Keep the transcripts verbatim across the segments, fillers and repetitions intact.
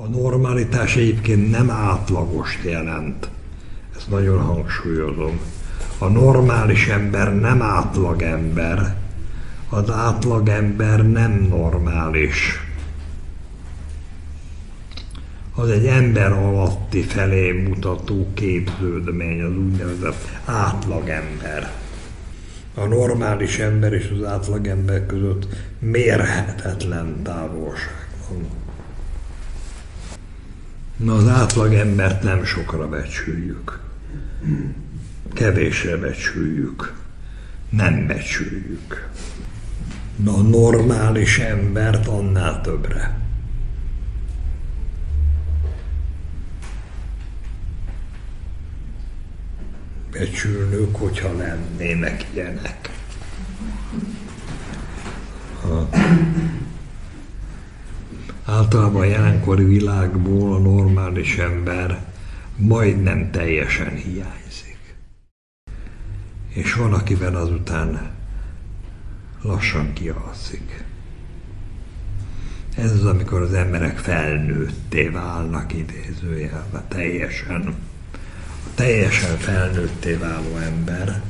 A normalitás egyébként nem átlagost jelent. Ezt nagyon hangsúlyozom. A normális ember nem átlagember. Az átlagember nem normális. Az egy ember alatti felé mutató képződmény, az úgynevezett átlagember. A normális ember és az átlagember között mérhetetlen távolság van. Na, az átlagembert nem sokra becsüljük. Kevésre becsüljük. Nem becsüljük. Na, a normális embert annál többre. Becsülnők, hogyha lennének ilyenek. Ha. Általában a jelenkori világból a normális ember majdnem teljesen hiányzik. És van, akiben azután lassan kialszik. Ez az, amikor az emberek felnőtté válnak, idézőjelben, teljesen. A teljesen felnőtté váló ember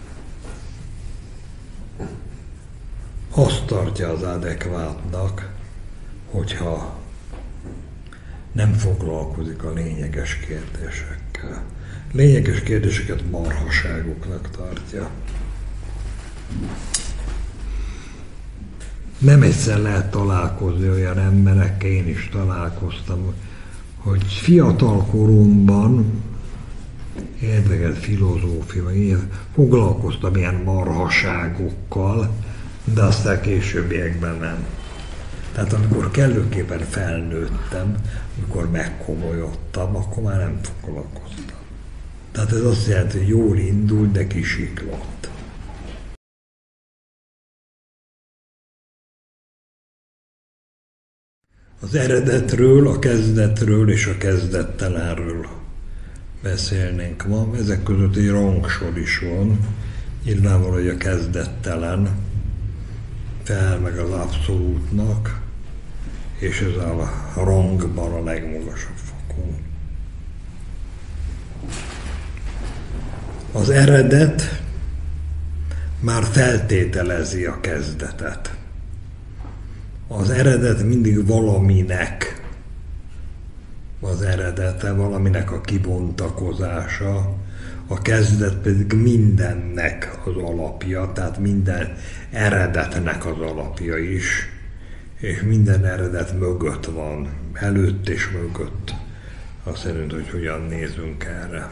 azt tartja az adekvátnak, hogyha nem foglalkozik a lényeges kérdésekkel. Lényeges kérdéseket marhaságoknak tartja. Nem egyszer lehet találkozni olyan emberekkel, én is találkoztam, hogy fiatal koromban érdekelt filozófia, én foglalkoztam ilyen marhaságokkal, de aztán későbbiekben nem. Tehát amikor kellőképpen felnőttem, amikor megkomolyodtam, akkor már nem foglalkoztam. Tehát ez azt jelenti, hogy jól indult, de kisiklott. Az eredetről, a kezdetről és a kezdettelenről beszélnénk ma. Ezek között egy rangsor is van. Nyilvánvaló, hogy a kezdettelen fel meg az abszolútnak, és ez a rangban a legmagasabb fokon. Az eredet már feltételezi a kezdetet. Az eredet mindig valaminek az eredete, valaminek a kibontakozása, a kezdet pedig mindennek az alapja, tehát minden eredetnek az alapja is, és minden eredet mögött van, előtt és mögött. Azt szerint, hogy hogyan nézünk erre.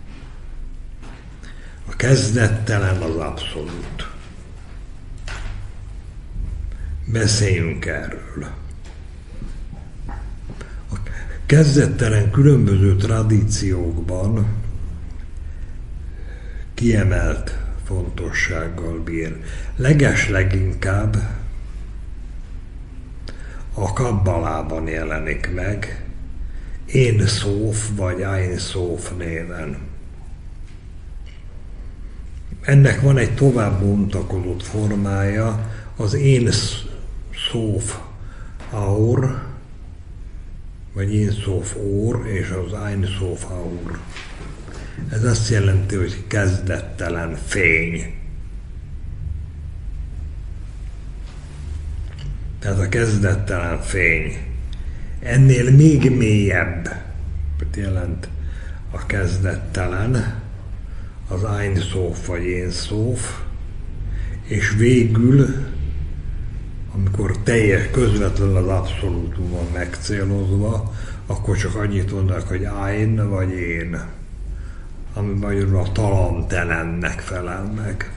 A kezdettelen az abszolút. Beszéljünk erről. A kezdettelen különböző tradíciókban kiemelt fontossággal bír. Legesleginkább a kabbalában jelenik meg, Én Szóf vagy Ein Szóf néven. Ennek van egy tovább bontakozott formája, az Én Szóf Aur, vagy Én Szóf Ór, és az Ein Szóf Aur. Ez azt jelenti, hogy kezdettelen fény. Tehát a kezdettelen fény. Ennél még mélyebb jelent a kezdettelen, az Ein Szóf vagy Én Szóf, és végül, amikor teljes, közvetlenül az abszolútum van megcélozva, akkor csak annyit mondanak, hogy Ein vagy én, ami magyarul a talantelennek felel meg.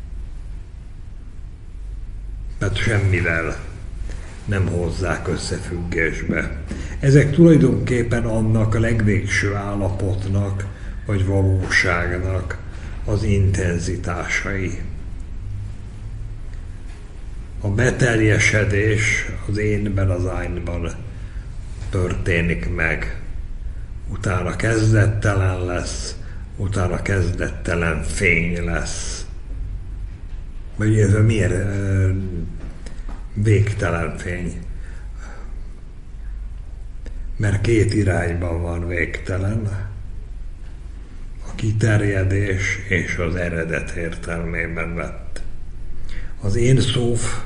Mert semmivel nem hozzák összefüggésbe. Ezek tulajdonképpen annak a legvégső állapotnak, vagy valóságnak az intenzitásai. A beteljesedés az énben, az Einban történik meg. Utána kezdettelen lesz, utána kezdettelen fény lesz. Vagy ez a miért végtelen fény? mert két irányban van végtelen, a kiterjedés és az eredet értelmében vett. Az Én Szóf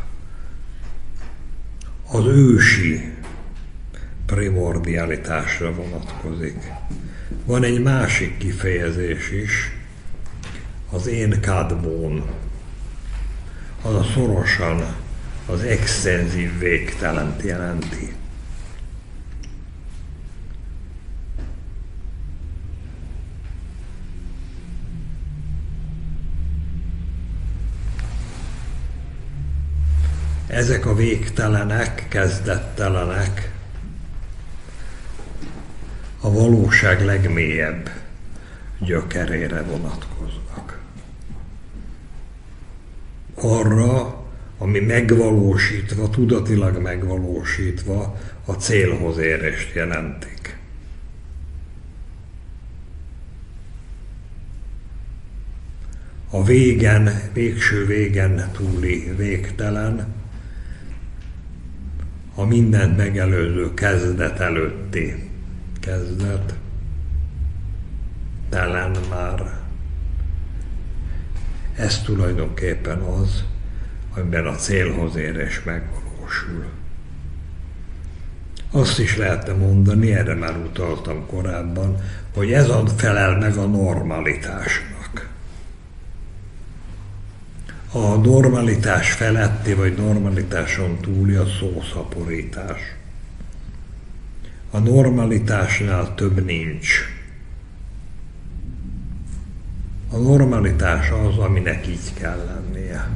az ősi primordialitásra vonatkozik. Van egy másik kifejezés is, az Én Kadmón, az a szorosan az extenzív végtelent jelenti. Ezek a végtelenek, kezdettelenek a valóság legmélyebb gyökerére vonatkoznak. Arra, ami megvalósítva, tudatilag megvalósítva a célhoz érést jelentik. A végen, végső végen túli végtelen, a mindent megelőző kezdet előtti kezdet, telen már. Ez tulajdonképpen az, amiben a célhoz érés megvalósul. Azt is lehetne mondani, erre már utaltam korábban, hogy ez a felel meg a normalitásnak. A normalitás feletti vagy normalitáson túli a szószaporítás. A normalitásnál több nincs. A normalitás az, aminek így kell lennie.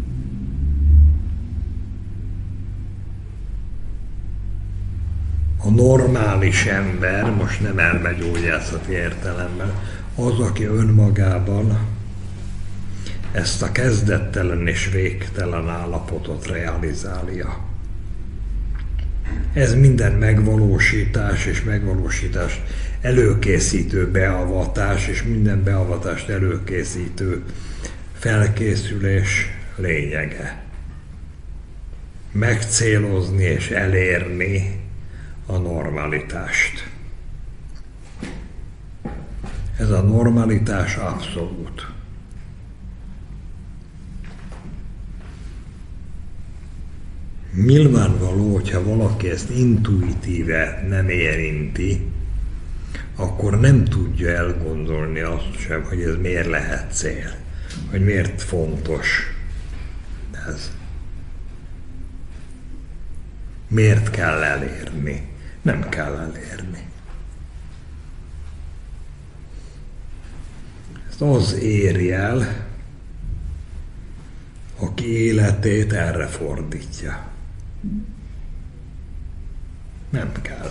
A normális ember, most nem elmegyógyászati értelemben, az, aki önmagában ezt a kezdettelen és végtelen állapotot realizálja. Ez minden megvalósítás és megvalósítás előkészítő beavatás és minden beavatást előkészítő felkészülés lényege. Megcélozni és elérni a normalitást. Ez a normalitás abszolút. Nyilvánvaló, hogyha valaki ezt intuitíve nem érinti, akkor nem tudja elgondolni azt sem, hogy ez miért lehet cél, hogy miért fontos ez. Miért kell elérni? Nem kell elérni. Ezt az éri el, aki életét erre fordítja. Nem kell.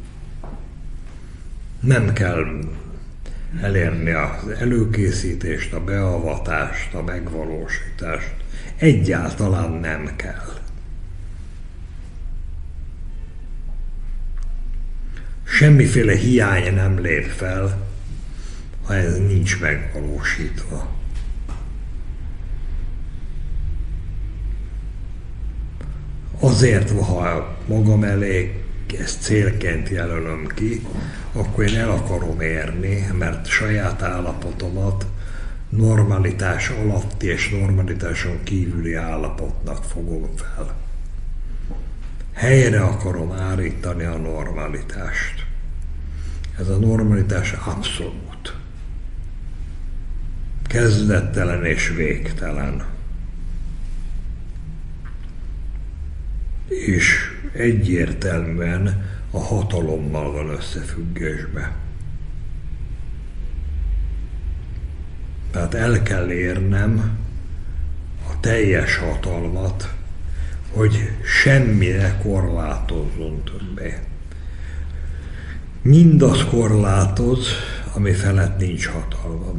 Nem kell elérni az előkészítést, a beavatást, a megvalósítást. Egyáltalán nem kell. Semmiféle hiány nem lép fel, ha ez nincs megvalósítva. Azért, ha magam elé ezt célként jelölöm ki, akkor én el akarom érni, mert saját állapotomat normalitás alatti és normalitáson kívüli állapotnak fogom fel. Helyre akarom állítani a normalitást. Ez a normalitás abszolút. Kezdettelen és végtelen. És egyértelműen a hatalommal van összefüggésben. Tehát el kell érnem a teljes hatalmat, hogy semmire korlátozzon többé. Mindaz korlátoz, ami felett nincs hatalmam.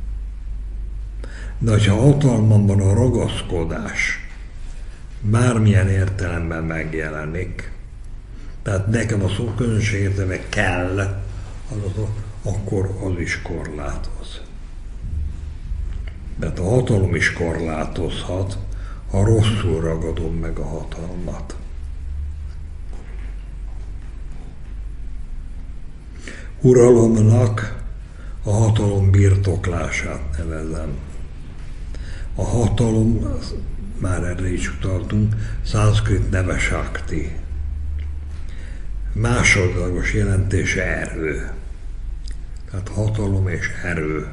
De ha hatalmamban a ragaszkodás bármilyen értelemben megjelenik, tehát nekem a szó közönség értelme kell, az, akkor az is korlátoz. Tehát a hatalom is korlátozhat, ha rosszul ragadom meg a hatalmat. uralomnak a hatalom birtoklását nevezem. A hatalom, már erre is utaltunk, szanszkrit neve Shakti. Másodlagos jelentése erő. Tehát hatalom és erő.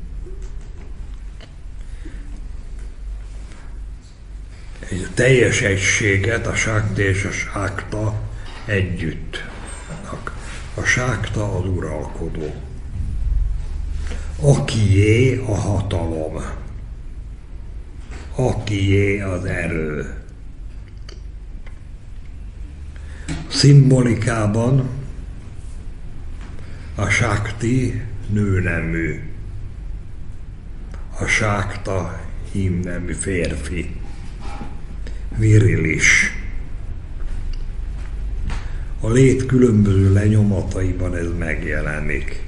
Egy teljes egységet a Shakti és a Shakta együtt. A Shakta az uralkodó. Akié a hatalom. Akié az erő. Szimbolikában a Shakti nőnemű. A Shakta hímnemű férfi. Virilis. A lét különböző lenyomataiban ez megjelenik.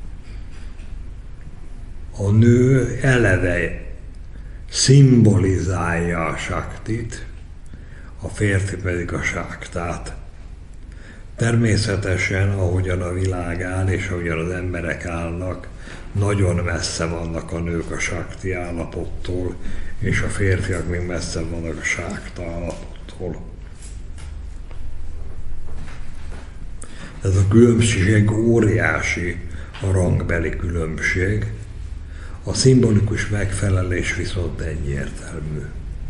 A nő eleve szimbolizálja a Shaktit, a férfi pedig a Shaktát. Természetesen, ahogyan a világ áll, és ahogyan az emberek állnak, nagyon messze vannak a nők a Shakti állapottól, és a férfiak még messze vannak a Shakta állapottól. Ez a különbség óriási, a rangbeli különbség. A szimbolikus megfelelés viszont egyértelmű.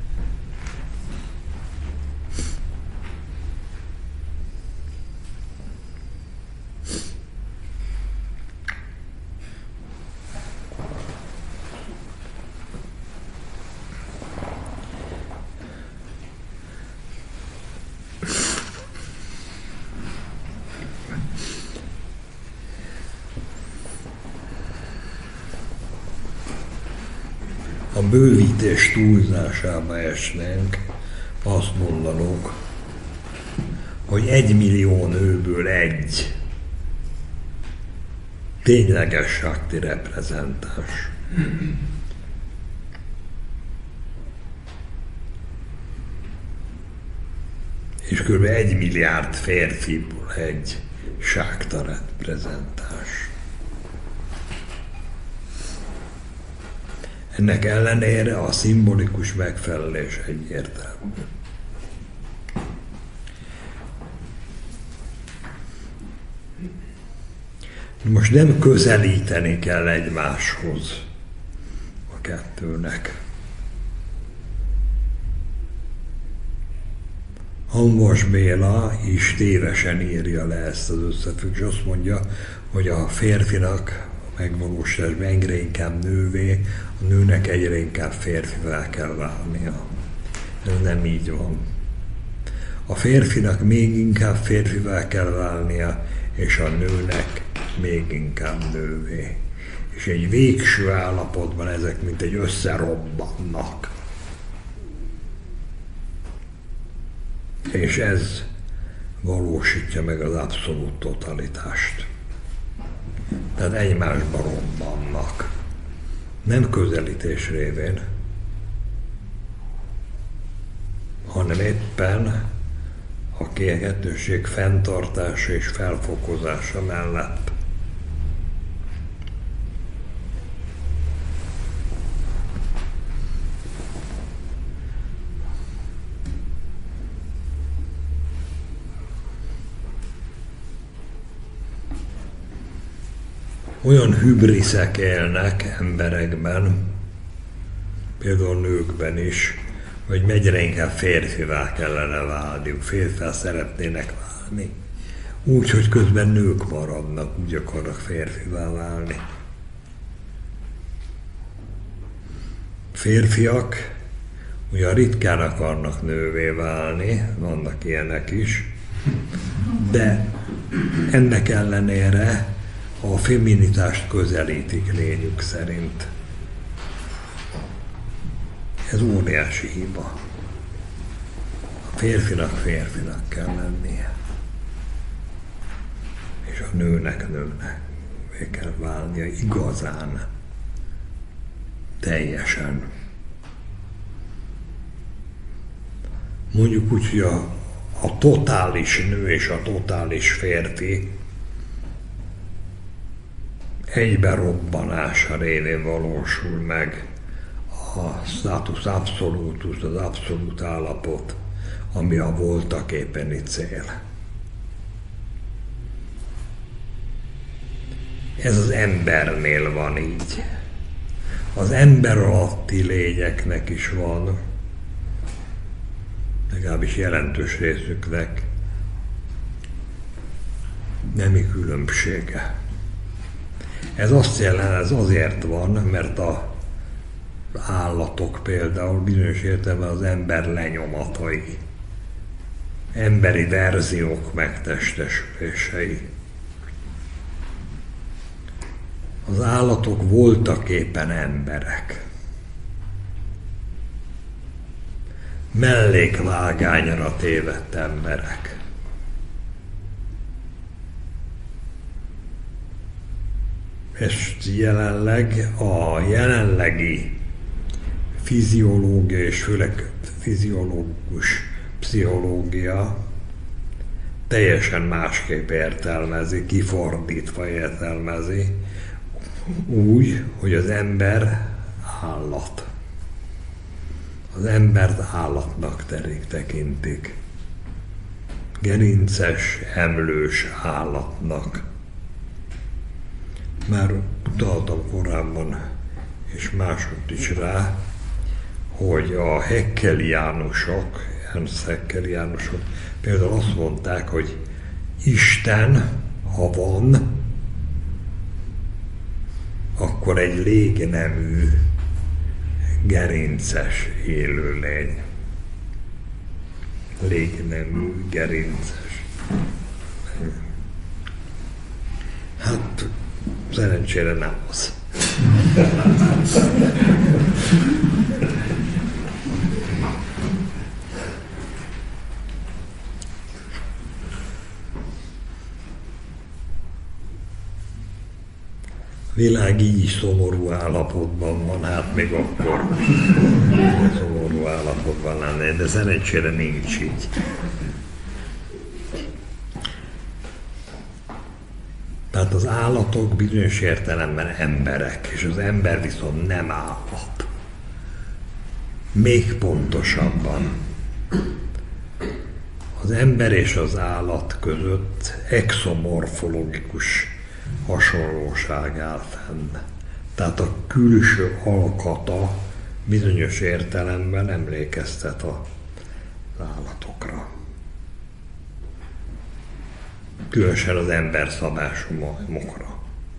A bővítés túlzásába esnénk, azt mondanunk, hogy egy millió nőből egy tényleges Shakti reprezentáns. És kb. egy milliárd férfiból egy Shakta reprezentáns. Ennek ellenére a szimbolikus megfelelés egyértelmű. Most nem közelíteni kell egymáshoz a kettőnek. Hamvas Béla is tévesen írja le ezt az összefüggést, azt mondja, hogy a férfinak megvalósításban egyre inkább nővé, a nőnek egyre inkább férfivá kell válnia. Ez nem így van. A férfinak még inkább férfivá kell válnia, és a nőnek még inkább nővé. És egy végső állapotban ezek mint egy összerobbannak. És ez valósítja meg az abszolút totalitást. Tehát egymásba robbannak. Nem közelítés révén, hanem éppen a kettősség fenntartása és felfokozása mellett. Olyan hübriszek élnek emberekben, például nőkben is, hogy egyre inkább férfivá kellene válniuk, férfivá szeretnének válni. Úgy, hogy közben nők maradnak, úgy akarnak férfivá válni. Férfiak ugyan ritkán akarnak nővé válni, vannak ilyenek is, de ennek ellenére a feminitást közelítik lényük szerint. Ez óriási hiba. A férfinak férfinak kell lennie. És a nőnek nőnek kell válnia igazán, teljesen. Mondjuk úgy, hogy a, a totális nő és a totális férfi egyberobbanása révén valósul meg a status absolutus, az abszolút állapot, ami a voltaképeni cél. Ez az embernél van így. Az ember alatti lényeknek is van, legalábbis jelentős részüknek, nemi különbsége. Ez azt jelent, ez azért van, mert a állatok például bizonyos értelemben az ember lenyomatai, emberi verziók megtestesülései. Az állatok voltak éppen emberek. Mellékvágányra tévedt emberek. És jelenleg a jelenlegi fiziológia és főleg fiziológus pszichológia teljesen másképp értelmezi, kifordítva értelmezi, úgy, hogy az ember állat. Az embert állatnak tekintik. Gerinces, emlős állatnak. Már utaltam korábban, és másodt is rá, hogy a heckeliánusok, Ernst heckeliánusok például azt mondták, hogy Isten, ha van, akkor egy légnemű, gerinces élőlény. Légnemű, gerinces. Hát, szerencsére nem az. A világ így szomorú állapotban van, hát még akkor szomorú állapotban lenne, de szerencsére nincs így. Tehát az állatok bizonyos értelemben emberek, és az ember viszont nem állat. Még pontosabban, az ember és az állat között exomorfológikus hasonlóság áll fenn. Tehát a külső alkata bizonyos értelemben emlékeztet az állatokra. Különösen az ember szabású majmokra.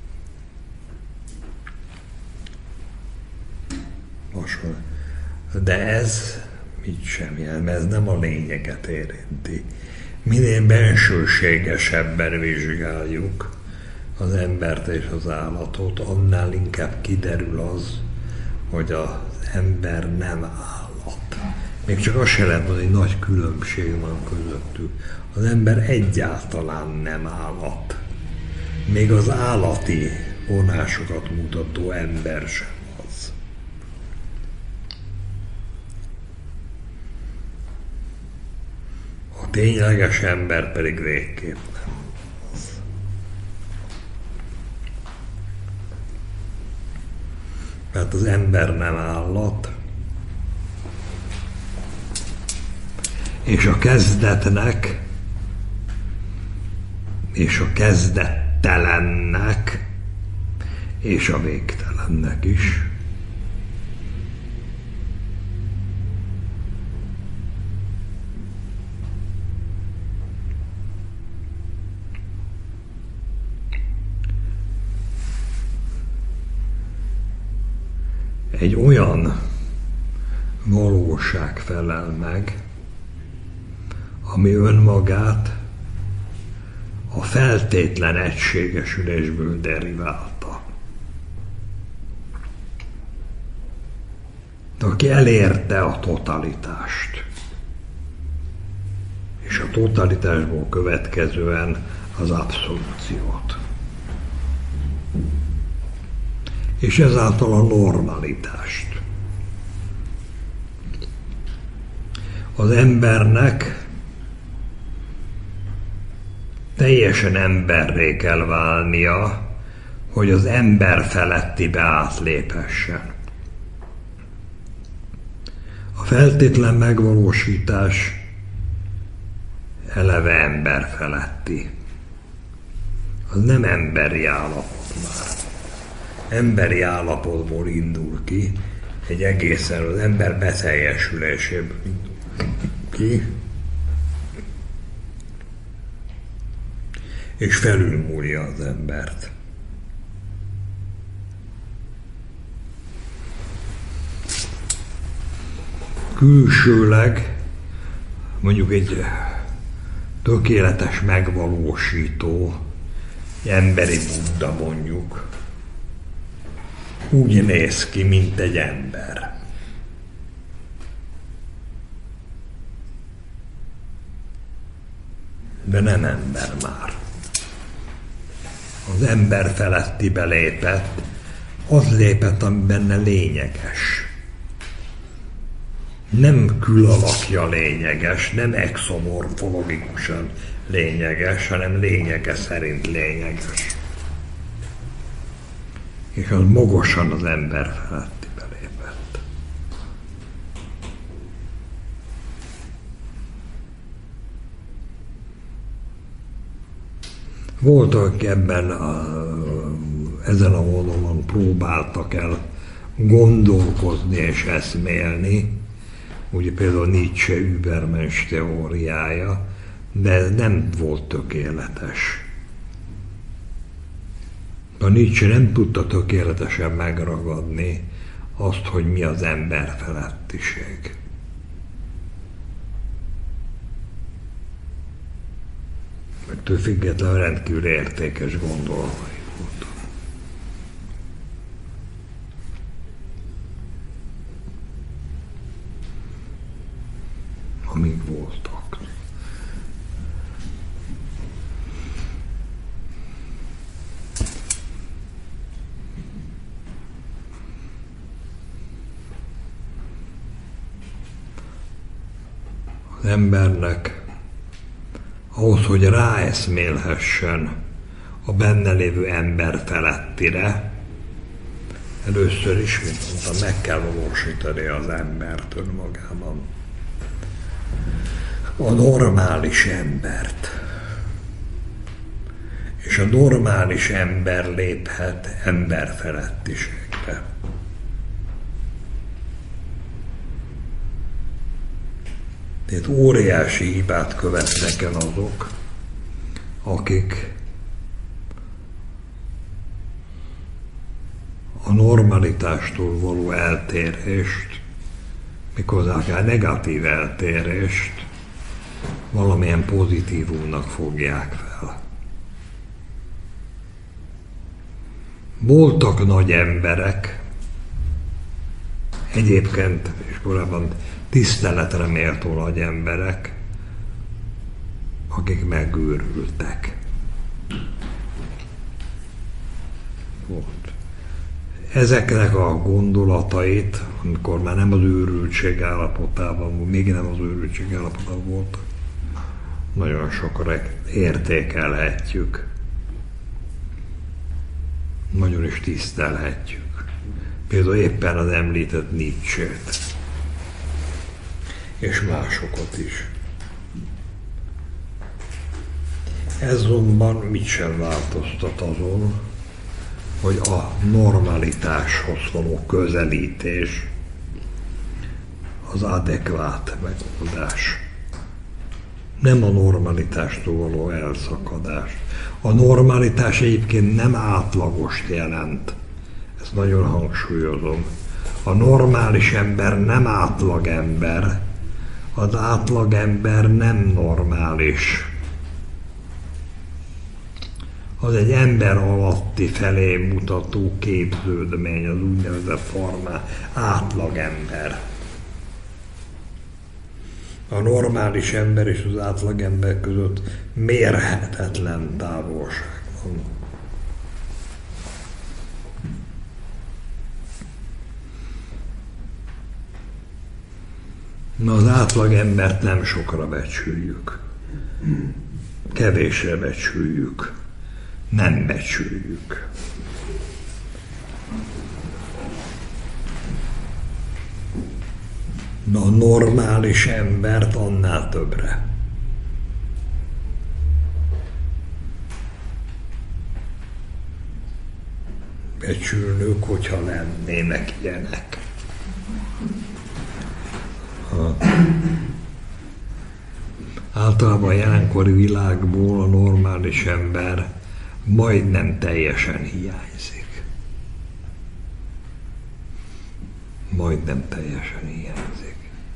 De ez mit sem jelent, ez nem a lényeget érinti. Minél bensőségesebben vizsgáljuk az embert és az állatot, annál inkább kiderül az, hogy az ember nem állat. Még csak azt se lehet mondani, hogy nagy különbség van közöttük. Az ember egyáltalán nem állat. Még az állati vonásokat mutató ember sem az. A tényleges ember pedig végképp nem az. Tehát az ember nem állat, és a kezdetnek, és a kezdettelennek, és a végtelennek is egy olyan valóság felel meg, ami önmagát a feltétlen egységesülésből deriválta. Aki elérte a totalitást, és a totalitásból következően az abszolúciót. És ezáltal a normalitást. Az embernek teljesen emberré kell válnia, hogy az ember felettibe átléphessen. A feltétlen megvalósítás eleve ember feletti. Az nem emberi állapot már. Emberi állapotból indul ki, egy egészen az ember beteljesüléséből indul ki, és felülmúlja az embert. Külsőleg mondjuk egy tökéletes megvalósító, emberi Buddha mondjuk, úgy néz ki, mint egy ember. De nem ember már. Az ember feletti belépett, az lépett, ami benne lényeges. Nem külalakja lényeges, nem exomorfologikusan lényeges, hanem lényege szerint lényeges. És az magosan az ember feletti belépett. Voltak, akik ebben a, ezen a vonalon próbáltak el gondolkozni és eszmélni, ugye például Nietzsche Übermensch teóriája, de ez nem volt tökéletes. A Nietzsche nem tudta tökéletesen megragadni azt, hogy mi az ember felettiség. Ettől függetlenül rendkívül értékes gondolatai voltak. Amíg voltak. Az embernek ahhoz, hogy ráeszmélhessen a benne lévő ember felettire, először is, mint mondtam, meg kell valósítani az embert önmagában. A normális embert. És a normális ember léphet emberfelettiségbe. Tehát óriási hibát követnek el azok, akik a normalitástól való eltérést, méghozzá akár negatív eltérést valamilyen pozitívumnak fogják fel. Voltak nagy emberek, egyébként és korábban tiszteletre méltó nagy emberek, akik megőrültek. Volt. Ezeknek a gondolatait, amikor már nem az őrültség állapotában, még nem az őrültség állapotában voltak, nagyon sokra értékelhetjük. Nagyon is tisztelhetjük. Például éppen az említett Nietzsét. És másokat is. Ez azonban mit sem változtat azon, hogy a normalitáshoz való közelítés az adekvát megoldás. Nem a normalitástól való elszakadás. A normalitás egyébként nem átlagost jelent. Ezt nagyon hangsúlyozom. A normális ember nem átlagember. Az átlagember nem normális. Az egy ember alatti felé mutató képződmény, az úgynevezett formá, átlagember. A normális ember és az átlagember között mérhetetlen távolság van. Na, az átlagembert nem sokra becsüljük. Kevésre becsüljük. Nem becsüljük. a normális embert annál többre. Becsülnők, hogyha lennének ilyenek. Ha. Általában a jelenkori világból a normális ember majdnem teljesen hiányzik. Majdnem teljesen hiányzik.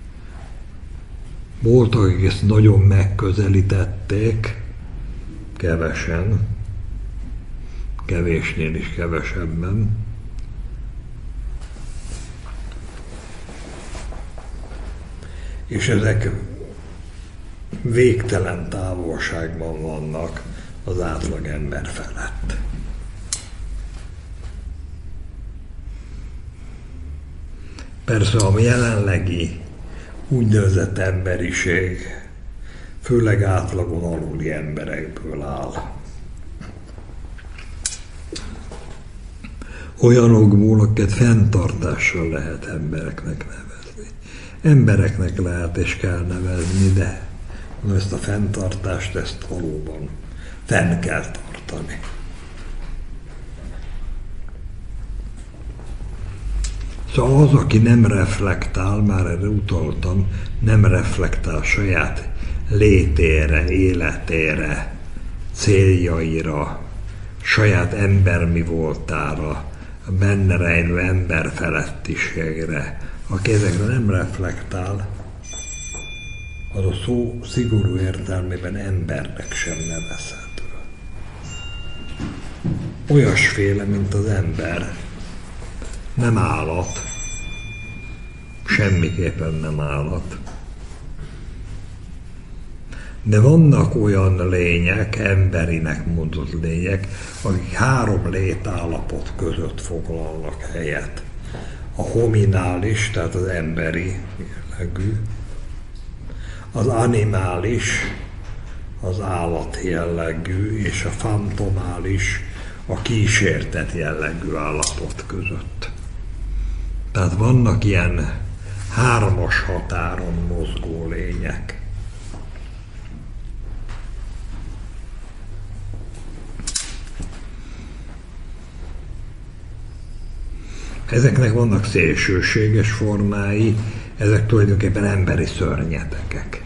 Voltak, akik ezt nagyon megközelítették, kevesen, kevésnél is kevesebben. És ezek végtelen távolságban vannak az átlag ember felett. Persze a jelenlegi úgynevezett emberiség főleg átlagon aluli emberekből áll. Olyanokból, akiket fenntartással lehet embereknek nevezni. Embereknek lehet és kell nevezni, de ezt a fenntartást, ezt valóban fenn kell tartani. Szóval az, aki nem reflektál, már erre utaltam, nem reflektál saját létére, életére, céljaira, saját embermi voltára, a benne rejlő emberfelettiségre, aki ezekre nem reflektál, az a szó szigorú értelmében embernek sem nevezhető. Olyasféle, mint az ember. Nem állat. Semmiképpen nem állat. De vannak olyan lények, emberinek mondott lények, akik három létállapot között foglalnak helyet. A hominális, tehát az emberi jellegű, az animális, az állat jellegű, és a fantomális, a kísértet jellegű állapot között. Tehát vannak ilyen hármas határon mozgó lények. Ezeknek vannak szélsőséges formái, ezek tulajdonképpen emberi szörnyetekek.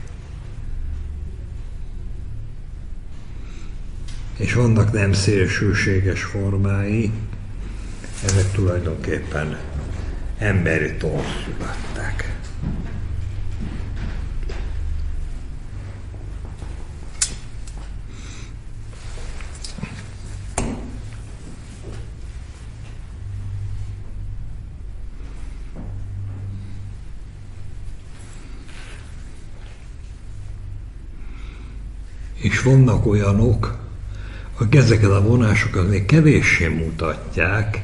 És vannak nem szélsőséges formái, ezek tulajdonképpen emberi torszülettek. És vannak olyanok, akik ezeket a vonásokat még kevéssé mutatják,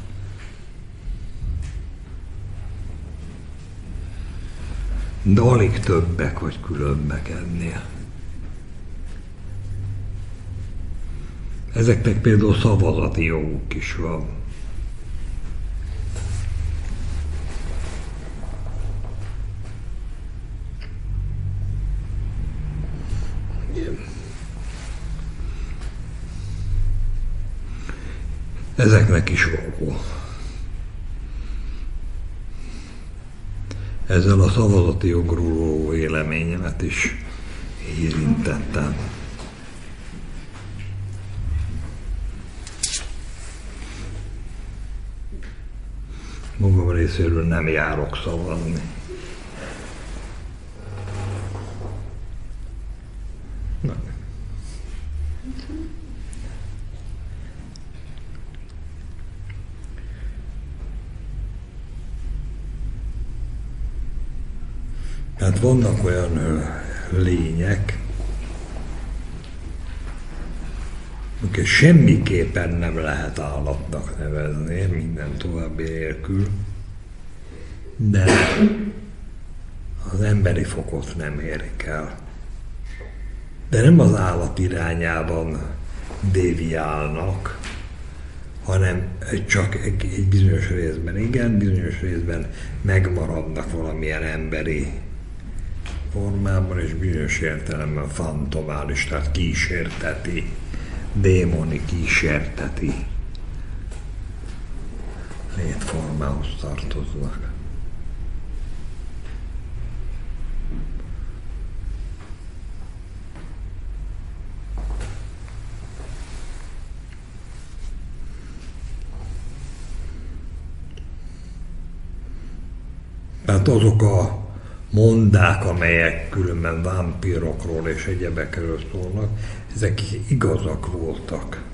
de alig többek vagy különbek ennél. Ezeknek például szavazati joguk is van. Ezeknek is való. Ezzel a szavazati jogról való véleményemet is érintettem. Magam részéről nem járok szavazni. Na. Tehát vannak olyan lények, amiket semmiképpen nem lehet állatnak nevezni, minden további nélkül, de az emberi fokot nem érik el. De nem az állat irányában déviálnak, hanem csak egy bizonyos részben igen, bizonyos részben megmaradnak valamilyen emberi formában, és bizonyos értelemben fantomális, tehát kísérteti, démoni kísérteti létformához tartoznak. Tehát azok a mondák, amelyek különben vámpírokról és egyebekről szólnak, ezek igazak voltak.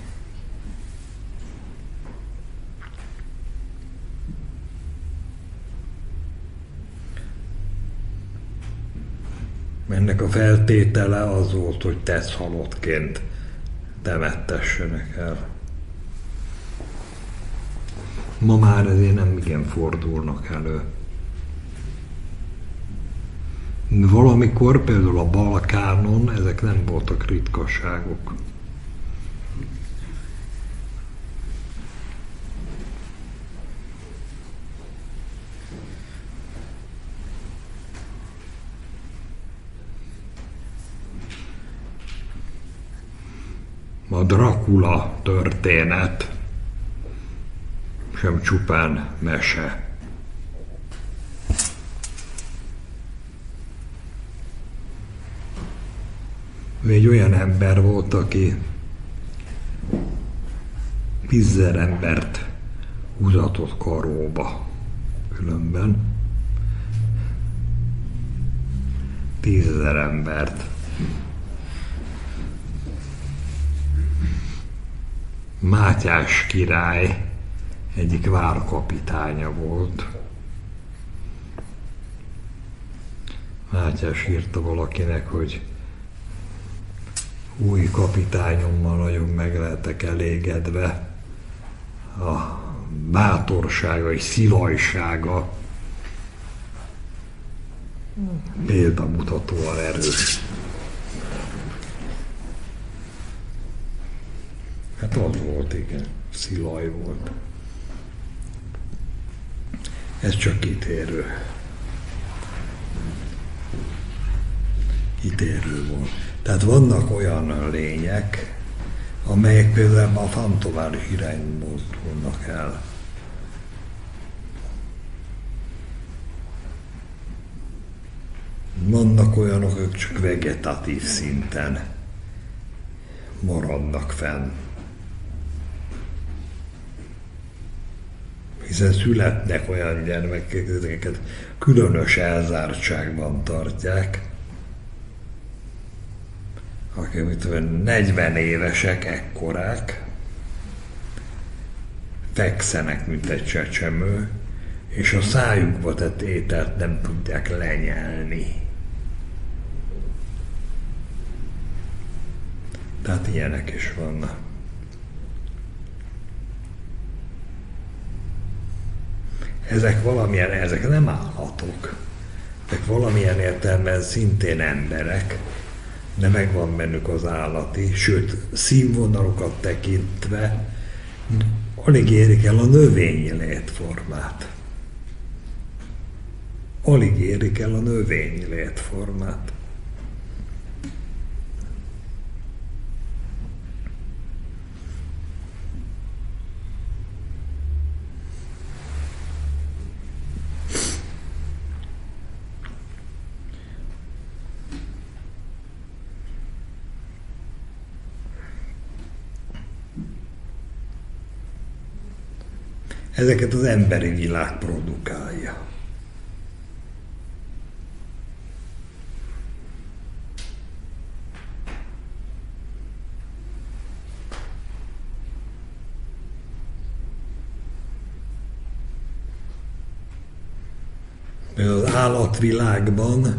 Ennek a feltétele az volt, hogy tesz halottként temettessenek el. Ma már ezért nem igen fordulnak elő. Valamikor például a Balkánon ezek nem voltak ritkaságok. A Dracula történet sem csupán mese. Ő egy olyan ember volt, aki tízezer embert húzatott karóba különben. Tízezer embert. Mátyás király egyik várkapitánya volt. Mátyás írta valakinek, hogy új kapitányommal nagyon meg lehetek elégedve. A bátorsága és szilajsága példamutatóan erős. Hát az volt, igen. Szilaj volt. Ez csak kitérő. Kitérő volt. Tehát vannak olyan lények, amelyek például a fantomális irányba mozdulnak el. Vannak olyanok, akik csak vegetatív szinten maradnak fenn. Hiszen születnek olyan gyermekek, ezeket különös elzártságban tartják, akik mit negyven évesek, ekkorák, fekszenek, mint egy csecsemő, és a szájukba tett ételt nem tudják lenyelni. Tehát ilyenek is vannak. Ezek valamilyen, ezek nem állatok, ezek valamilyen értelemben szintén emberek, de megvan bennük az állati, sőt, színvonalukat tekintve alig érik el a növényi létformát. Alig érik el a növényi létformát. Ezeket az emberi világ produkálja. Például az állatvilágban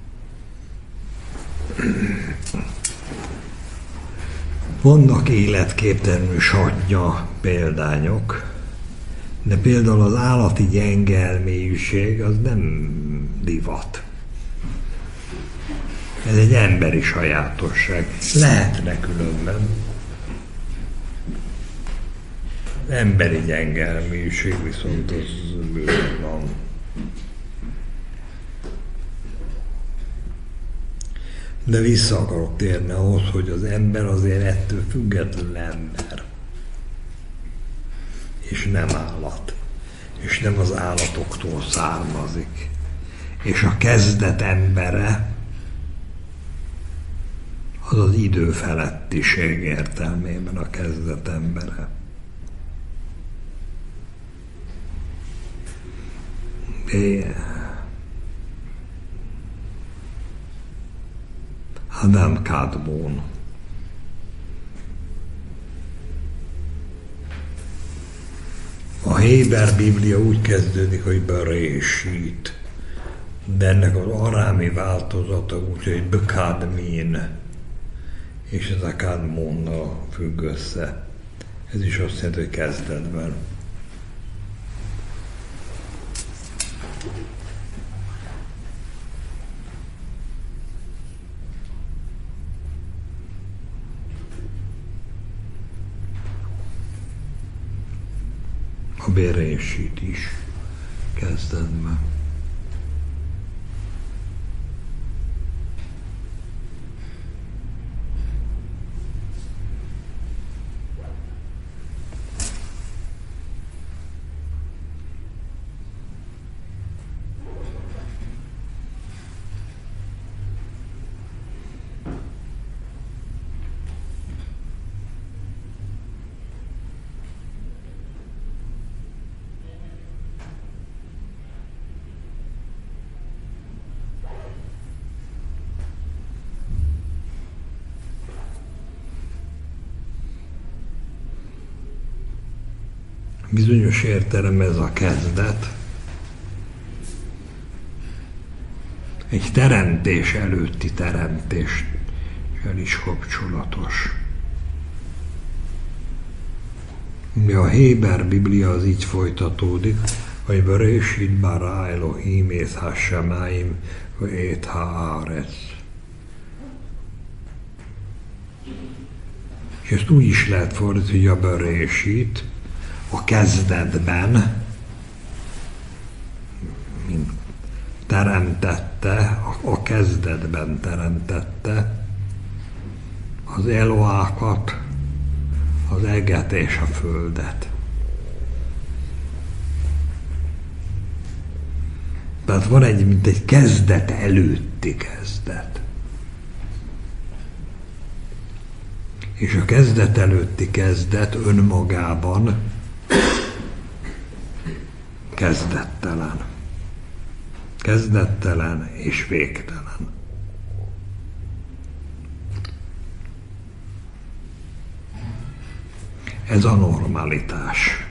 vannak életképtelenül satnya példányok, de például az állati gyengelmélyűség az nem divat. Ez egy emberi sajátosság. Lehetne különben. emberi gyengelműség viszont az bőven van. De vissza akarok térni ahhoz, hogy az ember azért ettől függetlenül ember. És nem állat. És nem az állatoktól származik. És a kezdet embere az az idő felettiség értelmében a kezdet embere. De Adam Kadmon. A Héber Biblia úgy kezdődik, hogy Bereshit, de ennek az arámi változata úgy, hogy Bekadmin, és ez a Kadmonnal függ össze. Ez is azt jelenti, hogy kezdetben. A Bereshit is kezdetben. Bizonyos értelemben ez a kezdet egy teremtés előtti teremtéssel is kapcsolatos. A Héber Biblia az így folytatódik, hogy Bereshit bara Elohim et ha-shamayim et ha-aaretz. És ezt úgy is lehet fordítani, hogy a Bereshit a kezdetben, mint teremtette, a, a kezdetben teremtette az Eloákat, az eget és a földet. Tehát van egy, mint egy kezdet előtti kezdet. És a kezdet előtti kezdet önmagában kezdettelen. Kezdettelen és végtelen. Ez a normalitás.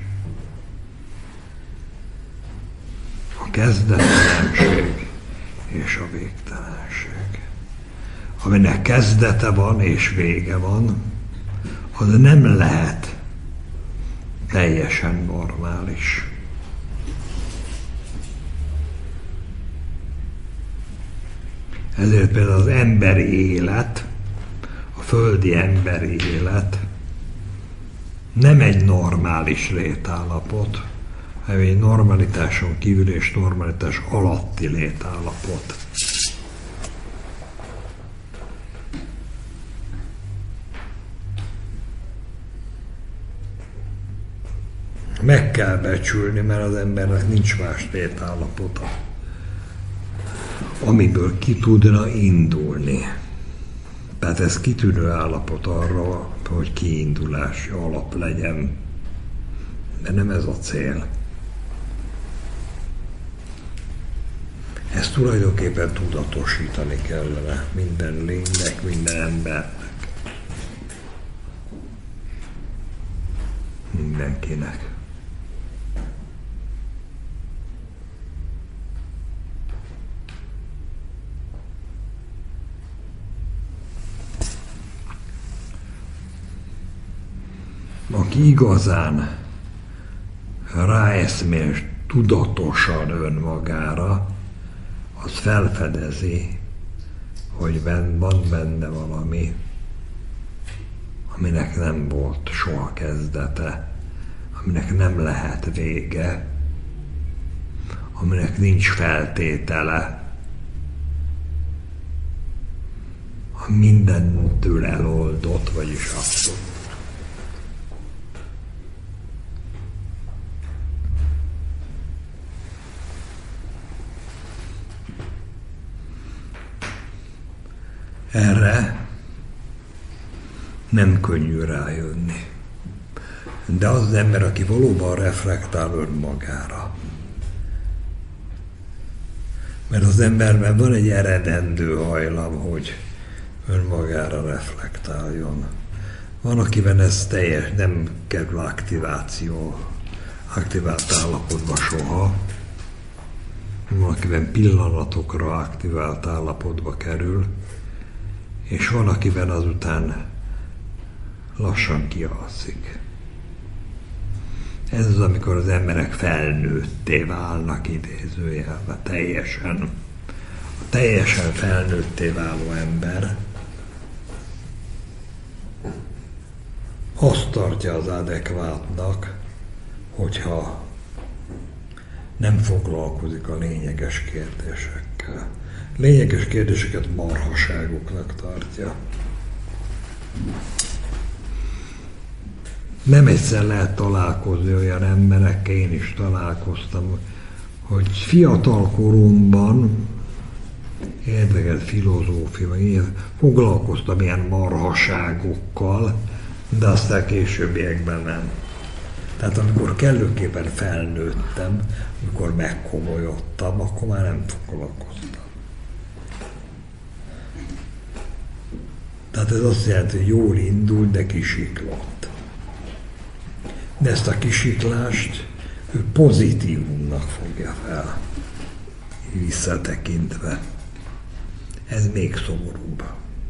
A kezdettelenség és a végtelenség. Aminek kezdete van és vége van, az nem lehet teljesen normális. Ezért például az emberi élet, a földi emberi élet nem egy normális létállapot, hanem egy normalitáson kívül és normalitás alatti létállapot. Meg kell becsülni, mert az embernek nincs más létállapota, amiből ki tudna indulni. Tehát ez kitűnő állapot arra, hogy kiindulási alap legyen. De nem ez a cél. Ezt tulajdonképpen tudatosítani kellene minden lénynek, minden embernek. Mindenkinek. Aki igazán ráeszmél tudatosan önmagára, az felfedezi, hogy van benne valami, aminek nem volt soha kezdete, aminek nem lehet vége, aminek nincs feltétele, a mindentől eloldott, vagyis abszolút. Erre nem könnyű rájönni. De az az ember, aki valóban reflektál önmagára. Mert az emberben van egy eredendő hajlam, hogy önmagára reflektáljon. Van, akiben ez teljes, nem kerül aktiváció, aktivált állapotba soha. Van, akiben pillanatokra aktivált állapotba kerül, és van, akiben azután lassan kialszik. Ez az, amikor az emberek felnőtté válnak, idézőjelben, teljesen. A teljesen felnőtté váló ember azt tartja az adekvátnak, hogyha nem foglalkozik a lényeges kérdésekkel. Lényeges kérdéseket marhaságoknak tartja. Nem egyszer lehet találkozni olyan emberekkel, én is találkoztam, hogy fiatal koromban érdekelt filozófia, én foglalkoztam ilyen marhaságokkal, de aztán későbbiekben nem. Tehát amikor kellőképpen felnőttem, amikor megkomolyodtam, akkor már nem foglalkoztam. Tehát ez azt jelenti, hogy jól indult, de kisiklott. De ezt a kisiklást ő pozitívumnak fogja fel, visszatekintve. Ez még szomorúbb.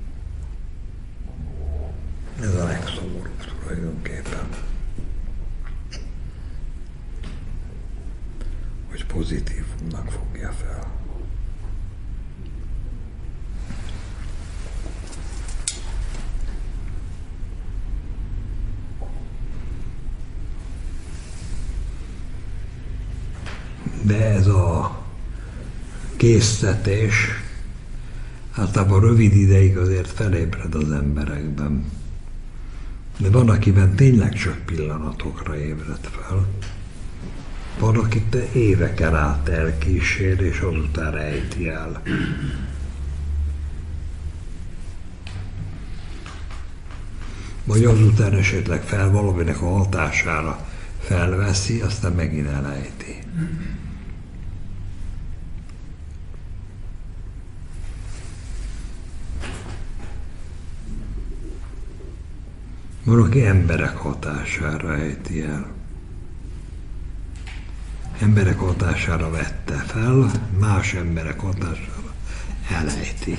Ez a legszomorúbb tulajdonképpen. Hogy pozitívumnak fogja fel. De ez a késztetés általában rövid ideig azért felébred az emberekben. De van, akiben tényleg csak pillanatokra ébred fel. Van, akit éveken át elkísér, és azután rejti el. Vagy azután esetleg fel valaminek a hatására felveszi, aztán megint elejti. Van, aki emberek hatására ejti el. Emberek hatására vette fel, más emberek hatására elejti.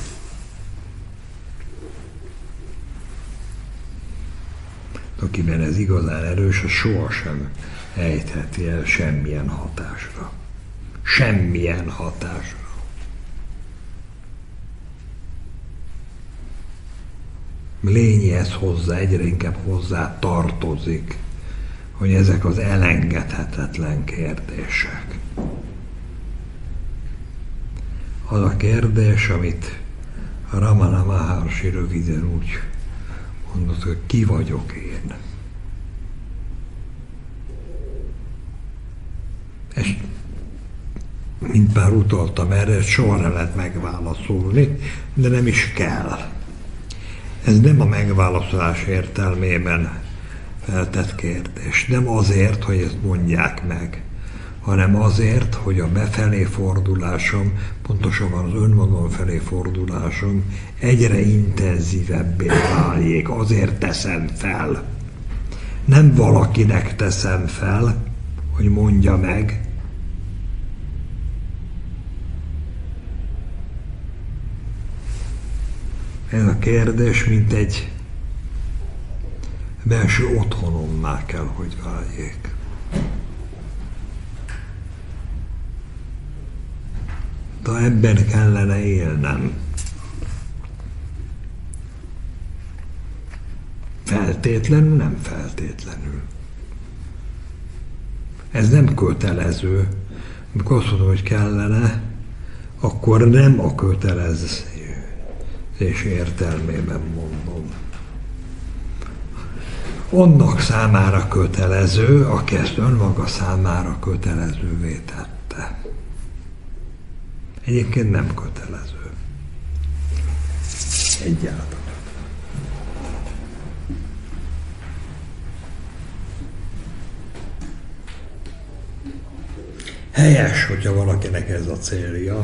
Akiben ez igazán erős, az sohasem ejtheti el semmilyen hatásra. Semmilyen hatásra. Lényhez hozzá, egyre inkább hozzá tartozik, hogy ezek az elengedhetetlen kérdések. Az a kérdés, amit a Ramana Maharshi röviden úgy mondott, hogy ki vagyok én. És mint már utaltam erre, soha nem lehet megválaszolni, de nem is kell. Ez nem a megválaszolás értelmében feltett kérdés. Nem azért, hogy ezt mondják meg, hanem azért, hogy a befelé fordulásom, pontosabban az önmagam felé fordulásom egyre intenzívebbé váljék. Azért teszem fel. Nem valakinek teszem fel, hogy mondja meg. Ez a kérdés, mint egy belső otthonommá kell, hogy váljék. De ebben kellene élnem. Feltétlenül, nem feltétlenül. Ez nem kötelező. Amikor azt mondom, hogy kellene, akkor nem a kötelezés értelmében mondom. Annak számára kötelező, aki ezt önmaga számára kötelezővé tette. Egyébként nem kötelező. Egyáltalán. Helyes, hogyha valakinek ez a célja,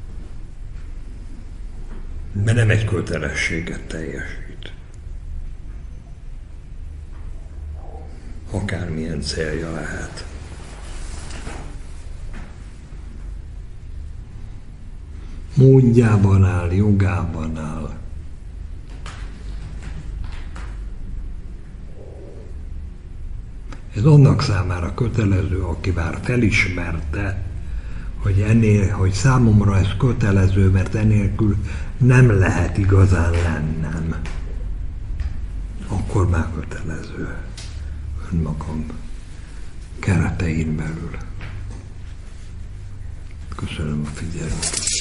mert nem egy kötelességet teljesít. Akármilyen célja lehet. Módjában áll, jogában áll. Ez annak számára kötelező, aki már felismerte, hogy, ennél, hogy számomra ez kötelező, mert enélkül nem lehet igazán lennem. Akkor már kötelező önmagam keretein belül. Köszönöm a figyelmet.